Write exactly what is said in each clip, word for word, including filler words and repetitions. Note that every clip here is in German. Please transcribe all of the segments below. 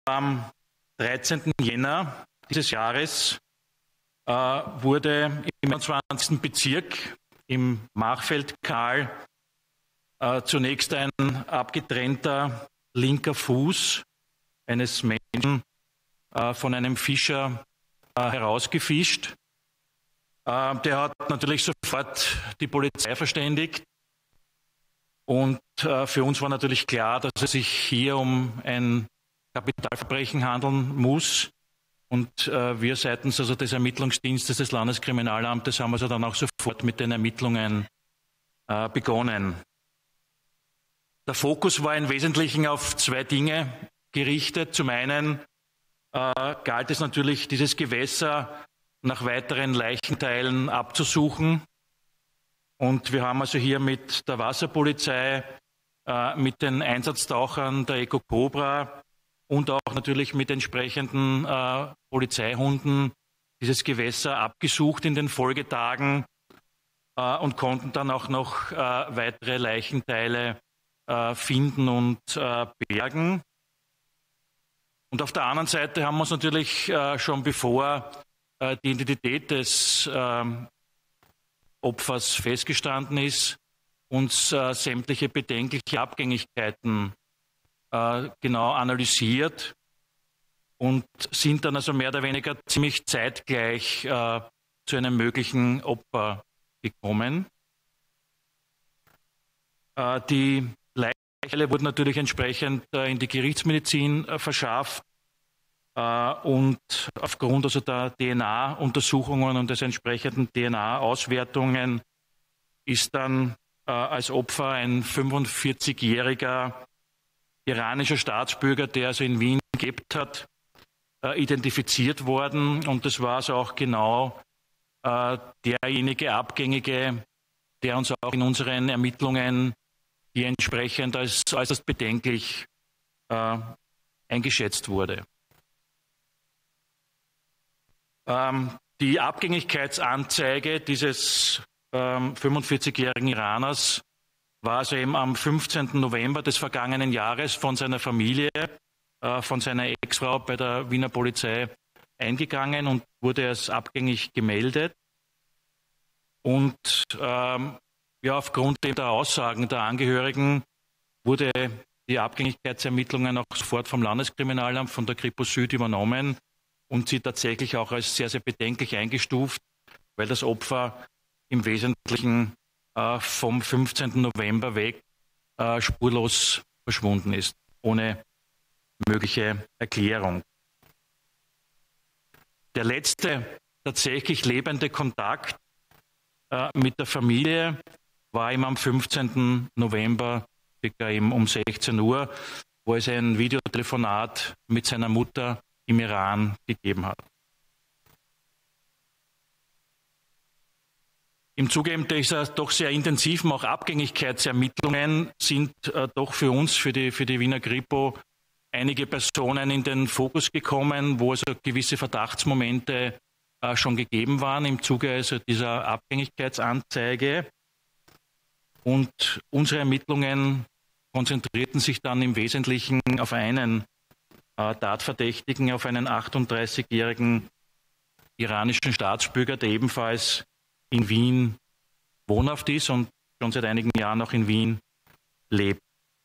am dreizehnten Jänner dieses Jahres äh, wurde im einundzwanzigsten Bezirk im Machfeldkanal äh, zunächst ein abgetrennter linker Fuß eines Menschen äh, von einem Fischer äh, herausgefischt. Äh, der hat natürlich sofort die Polizei verständigt. Und äh, für uns war natürlich klar, dass es sich hier um ein Kapitalverbrechen handeln muss. Und äh, wir seitens also des Ermittlungsdienstes des Landeskriminalamtes haben also dann auch sofort mit den Ermittlungen äh, begonnen. Der Fokus war im Wesentlichen auf zwei Dinge gerichtet. Zum einen äh, galt es natürlich, dieses Gewässer nach weiteren Leichenteilen abzusuchen. Und wir haben also hier mit der Wasserpolizei, äh, mit den Einsatztauchern der Eco Cobra und auch natürlich mit entsprechenden äh, Polizeihunden dieses Gewässer abgesucht in den Folgetagen äh, und konnten dann auch noch äh, weitere Leichenteile äh, finden und äh, bergen. Und auf der anderen Seite haben wir uns natürlich äh, schon bevor äh, die Identität des äh, Opfers festgestanden ist, uns äh, sämtliche bedenkliche Abgängigkeiten äh, genau analysiert und sind dann also mehr oder weniger ziemlich zeitgleich äh, zu einem möglichen Opfer gekommen. Äh, die Leichenteile wurden natürlich entsprechend äh, in die Gerichtsmedizin äh, verschafft. Und aufgrund also der D N A-Untersuchungen und des entsprechenden D N A-Auswertungen ist dann äh, als Opfer ein fünfundvierzigjähriger iranischer Staatsbürger, der also in Wien gelebt hat, äh, identifiziert worden. Und das war also auch genau äh, derjenige Abgängige, der uns auch in unseren Ermittlungen hier entsprechend als äußerst bedenklich äh, eingeschätzt wurde. Die Abgängigkeitsanzeige dieses ähm, fünfundvierzigjährigen Iraners war also eben am fünfzehnten November des vergangenen Jahres von seiner Familie, äh, von seiner Ex-Frau bei der Wiener Polizei eingegangen und wurde als abgängig gemeldet. Und ähm, ja, aufgrund der Aussagen der Angehörigen wurde die Abgängigkeitsermittlungen auch sofort vom Landeskriminalamt, von der Kripo Süd übernommen und sie tatsächlich auch als sehr, sehr bedenklich eingestuft, weil das Opfer im Wesentlichen äh, vom fünfzehnten November weg äh, spurlos verschwunden ist, ohne mögliche Erklärung. Der letzte tatsächlich lebende Kontakt äh, mit der Familie war ihm am fünfzehnten November, circa eben um sechzehn Uhr, wo es ein Videotelefonat mit seiner Mutter im Iran gegeben hat. Im Zuge dieser doch sehr intensiven auch Abgängigkeitsermittlungen sind äh, doch für uns, für die, für die Wiener Kripo, einige Personen in den Fokus gekommen, wo also gewisse Verdachtsmomente äh, schon gegeben waren im Zuge also dieser Abgängigkeitsanzeige. Und unsere Ermittlungen konzentrierten sich dann im Wesentlichen auf einen Tatverdächtigen, auf einen achtunddreißigjährigen iranischen Staatsbürger, der ebenfalls in Wien wohnhaft ist und schon seit einigen Jahren auch in Wien lebt.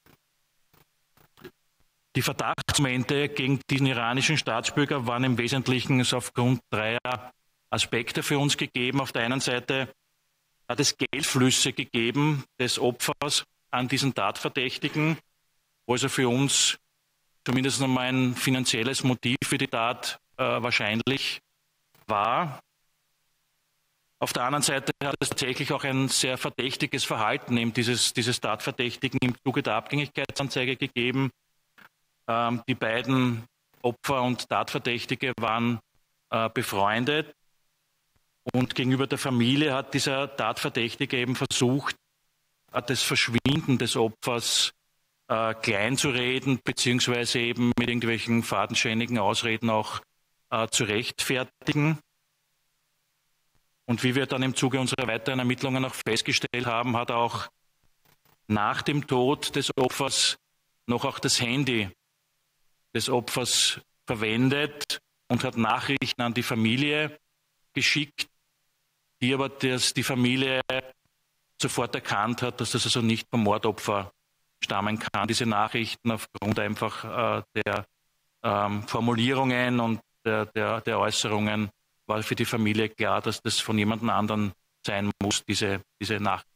Die Verdachtsmomente gegen diesen iranischen Staatsbürger waren im Wesentlichen aufgrund dreier Aspekte für uns gegeben. Auf der einen Seite hat es Geldflüsse gegeben des Opfers an diesen Tatverdächtigen, wo also für uns zumindest einmal ein finanzielles Motiv für die Tat äh, wahrscheinlich war. Auf der anderen Seite hat es tatsächlich auch ein sehr verdächtiges Verhalten eben dieses, dieses Tatverdächtigen im Zuge der Abgängigkeitsanzeige gegeben. Ähm, die beiden Opfer und Tatverdächtige waren äh, befreundet und gegenüber der Familie hat dieser Tatverdächtige eben versucht, das Verschwinden des Opfers äh, klein zu reden, beziehungsweise eben mit irgendwelchen fadenscheinigen Ausreden auch äh, zu rechtfertigen. Und wie wir dann im Zuge unserer weiteren Ermittlungen auch festgestellt haben, hat auch nach dem Tod des Opfers noch auch das Handy des Opfers verwendet und hat Nachrichten an die Familie geschickt, die aber das, die Familie sofort erkannt hat, dass das also nicht vom Mordopfer stammen kann. Diese Nachrichten aufgrund einfach äh, der ähm, Formulierungen und der, der, der Äußerungen war für die Familie klar, dass das von jemand anderem sein muss, diese, diese Nachricht.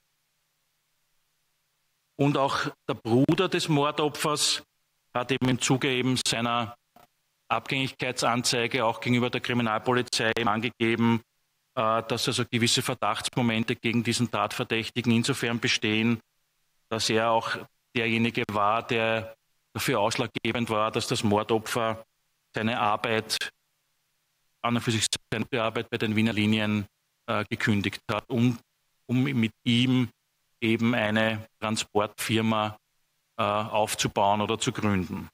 Und auch der Bruder des Mordopfers hat eben im Zuge eben seiner Abgängigkeitsanzeige auch gegenüber der Kriminalpolizei angegeben, dass also gewisse Verdachtsmomente gegen diesen Tatverdächtigen insofern bestehen, dass er auch derjenige war, der dafür ausschlaggebend war, dass das Mordopfer seine Arbeit, an und für sich seine Arbeit bei den Wiener Linien äh, gekündigt hat, um, um mit ihm eben eine Transportfirma äh, aufzubauen oder zu gründen.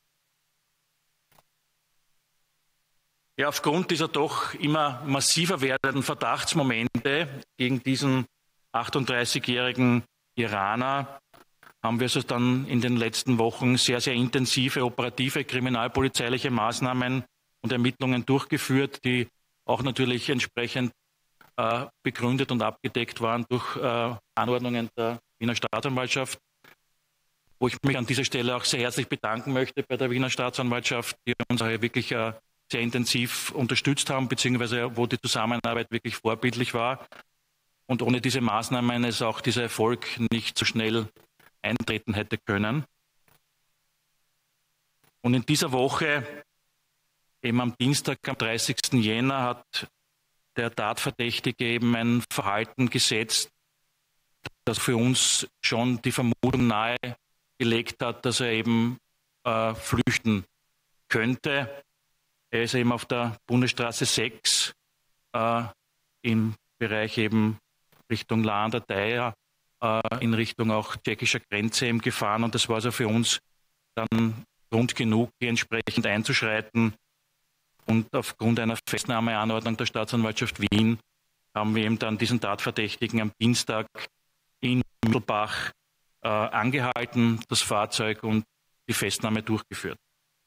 Ja, aufgrund dieser doch immer massiver werdenden Verdachtsmomente gegen diesen achtunddreißigjährigen Iraner haben wir also dann in den letzten Wochen sehr, sehr intensive operative kriminalpolizeiliche Maßnahmen und Ermittlungen durchgeführt, die auch natürlich entsprechend äh, begründet und abgedeckt waren durch äh, Anordnungen der Wiener Staatsanwaltschaft, wo ich mich an dieser Stelle auch sehr herzlich bedanken möchte bei der Wiener Staatsanwaltschaft, die uns wirklich äh, sehr intensiv unterstützt haben, beziehungsweise wo die Zusammenarbeit wirklich vorbildlich war. Und ohne diese Maßnahmen ist auch dieser Erfolg nicht so schnell eintreten hätte können. Und in dieser Woche, eben am Dienstag, am dreißigsten Jänner, hat der Tatverdächtige eben ein Verhalten gesetzt, das für uns schon die Vermutung nahegelegt hat, dass er eben äh, flüchten könnte. Er ist eben auf der Bundesstraße sechs äh, im Bereich eben Richtung La an der Thaya, äh, in Richtung auch tschechischer Grenze eben gefahren. Und das war also für uns dann Grund genug, hier entsprechend einzuschreiten. Und aufgrund einer Festnahmeanordnung der Staatsanwaltschaft Wien haben wir eben dann diesen Tatverdächtigen am Dienstag in Mittelbach äh, angehalten, das Fahrzeug und die Festnahme durchgeführt.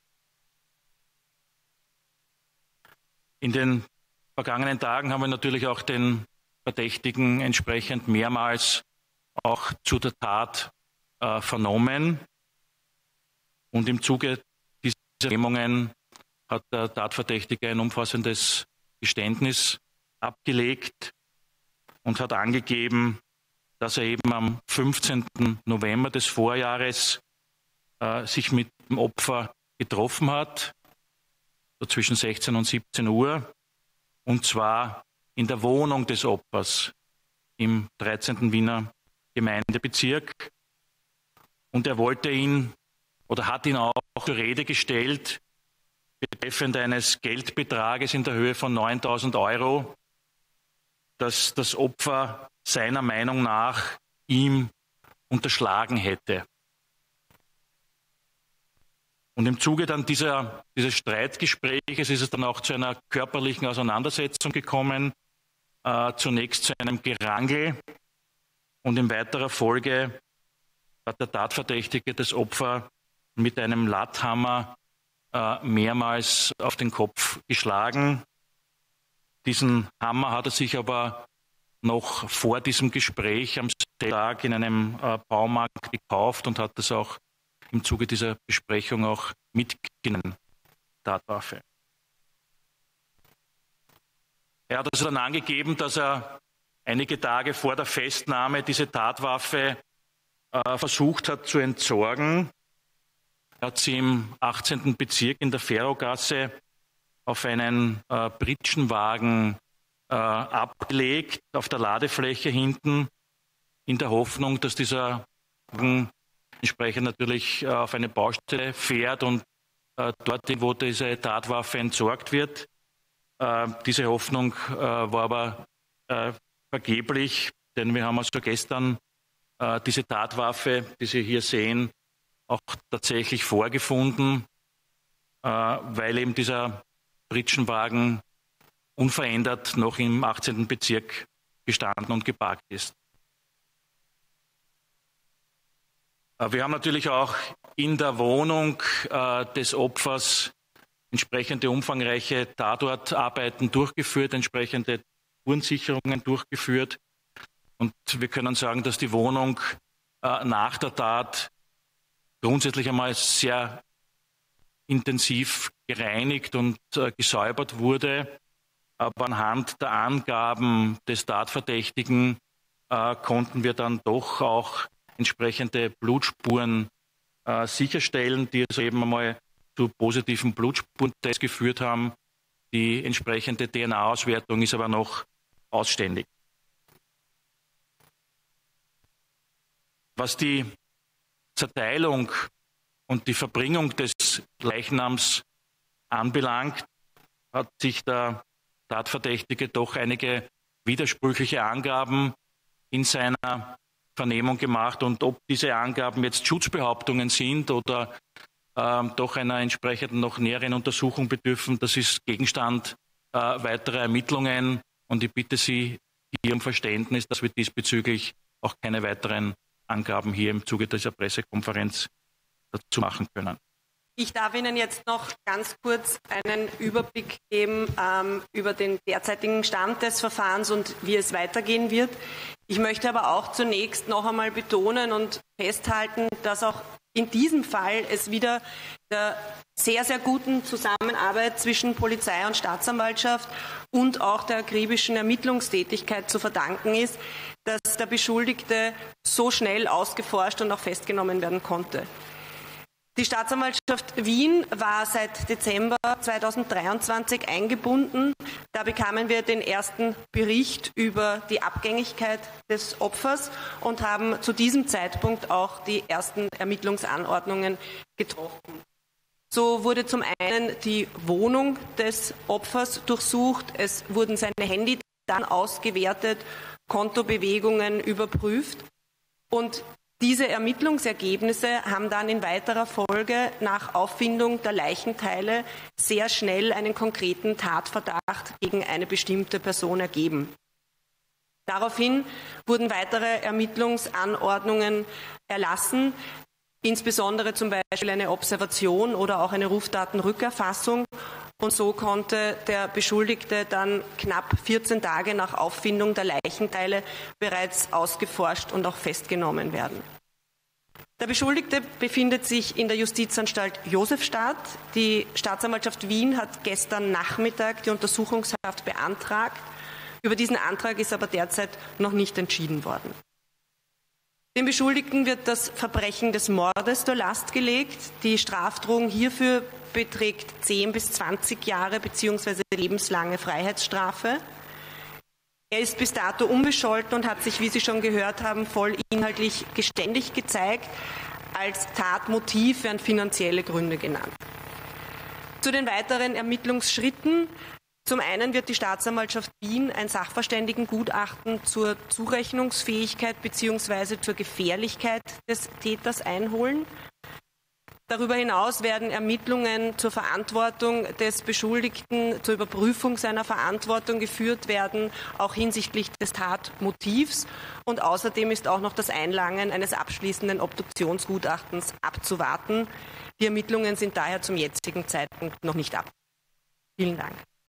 In den vergangenen Tagen haben wir natürlich auch den Verdächtigen entsprechend mehrmals auch zu der Tat äh, vernommen. Und im Zuge dieser Vernehmungen hat der Tatverdächtige ein umfassendes Geständnis abgelegt und hat angegeben, dass er eben am fünfzehnten November des Vorjahres äh, sich mit dem Opfer getroffen hat, so zwischen sechzehn und siebzehn Uhr, und zwar in der Wohnung des Opfers im dreizehnten Wiener Gemeindebezirk. Und er wollte ihn oder hat ihn auch zur Rede gestellt betreffend eines Geldbetrages in der Höhe von neuntausend Euro, das das Opfer seiner Meinung nach ihm unterschlagen hätte. Und im Zuge dann dieser, dieses Streitgespräches ist es dann auch zu einer körperlichen Auseinandersetzung gekommen, äh, zunächst zu einem Gerangel, und in weiterer Folge hat der Tatverdächtige das Opfer mit einem Latthammer äh, mehrmals auf den Kopf geschlagen. Diesen Hammer hat er sich aber noch vor diesem Gespräch am Tag in einem äh, Baumarkt gekauft und hat das auch im Zuge dieser Besprechung auch mitgenommen, Tatwaffe. Er hat also dann angegeben, dass er einige Tage vor der Festnahme diese Tatwaffe äh, versucht hat zu entsorgen. Er hat sie im achtzehnten Bezirk in der Ferrogasse auf einen äh, Pritschenwagen äh, abgelegt, auf der Ladefläche hinten, in der Hoffnung, dass dieser Wagen entsprechend natürlich äh, auf eine Baustelle fährt und äh, dort, wo diese Tatwaffe entsorgt wird. Äh, diese Hoffnung äh, war aber äh, vergeblich, denn wir haben also gestern äh, diese Tatwaffe, die Sie hier sehen, auch tatsächlich vorgefunden, äh, weil eben dieser Pritschenwagen unverändert noch im achtzehnten Bezirk gestanden und geparkt ist. Wir haben natürlich auch in der Wohnung äh, des Opfers entsprechende umfangreiche Tatortarbeiten durchgeführt, entsprechende Spurensicherungen durchgeführt. Und wir können sagen, dass die Wohnung äh, nach der Tat grundsätzlich einmal sehr intensiv gereinigt und äh, gesäubert wurde. Aber anhand der Angaben des Tatverdächtigen äh, konnten wir dann doch auch entsprechende Blutspuren äh, sicherstellen, die also eben einmal zu positiven Blutspurentests geführt haben. Die entsprechende D N A-Auswertung ist aber noch ausständig. Was die Zerteilung und die Verbringung des Leichnams anbelangt, hat sich der Tatverdächtige doch einige widersprüchliche Angaben in seiner Vernehmung gemacht. Und ob diese Angaben jetzt Schutzbehauptungen sind oder äh, doch einer entsprechenden noch näheren Untersuchung bedürfen, das ist Gegenstand äh, weiterer Ermittlungen. Und ich bitte Sie hier um Verständnis, dass wir diesbezüglich auch keine weiteren Angaben hier im Zuge dieser Pressekonferenz dazu machen können. Ich darf Ihnen jetzt noch ganz kurz einen Überblick geben ähm, über den derzeitigen Stand des Verfahrens und wie es weitergehen wird. Ich möchte aber auch zunächst noch einmal betonen und festhalten, dass auch in diesem Fall es wieder der sehr, sehr guten Zusammenarbeit zwischen Polizei und Staatsanwaltschaft und auch der akribischen Ermittlungstätigkeit zu verdanken ist, dass der Beschuldigte so schnell ausgeforscht und auch festgenommen werden konnte. Die Staatsanwaltschaft Wien war seit Dezember zweitausenddreiundzwanzig eingebunden. Da bekamen wir den ersten Bericht über die Abgängigkeit des Opfers und haben zu diesem Zeitpunkt auch die ersten Ermittlungsanordnungen getroffen. So wurde zum einen die Wohnung des Opfers durchsucht, es wurden seine Handydaten ausgewertet, Kontobewegungen überprüft und diese Ermittlungsergebnisse haben dann in weiterer Folge nach Auffindung der Leichenteile sehr schnell einen konkreten Tatverdacht gegen eine bestimmte Person ergeben. Daraufhin wurden weitere Ermittlungsanordnungen erlassen, insbesondere zum Beispiel eine Observation oder auch eine Rufdatenrückerfassung. Und so konnte der Beschuldigte dann knapp vierzehn Tage nach Auffindung der Leichenteile bereits ausgeforscht und auch festgenommen werden. Der Beschuldigte befindet sich in der Justizanstalt Josefstadt. Die Staatsanwaltschaft Wien hat gestern Nachmittag die Untersuchungshaft beantragt. Über diesen Antrag ist aber derzeit noch nicht entschieden worden. Dem Beschuldigten wird das Verbrechen des Mordes zur Last gelegt. Die Strafdrohung hierfür beträgt zehn bis zwanzig Jahre bzw. lebenslange Freiheitsstrafe. Er ist bis dato unbescholten und hat sich, wie Sie schon gehört haben, voll inhaltlich geständig gezeigt. Als Tatmotiv werden finanzielle Gründe genannt. Zu den weiteren Ermittlungsschritten. Zum einen wird die Staatsanwaltschaft Wien ein Sachverständigengutachten zur Zurechnungsfähigkeit bzw. zur Gefährlichkeit des Täters einholen. Darüber hinaus werden Ermittlungen zur Verantwortung des Beschuldigten, zur Überprüfung seiner Verantwortung geführt werden, auch hinsichtlich des Tatmotivs. Und außerdem ist auch noch das Einlangen eines abschließenden Obduktionsgutachtens abzuwarten. Die Ermittlungen sind daher zum jetzigen Zeitpunkt noch nicht ab. Vielen Dank.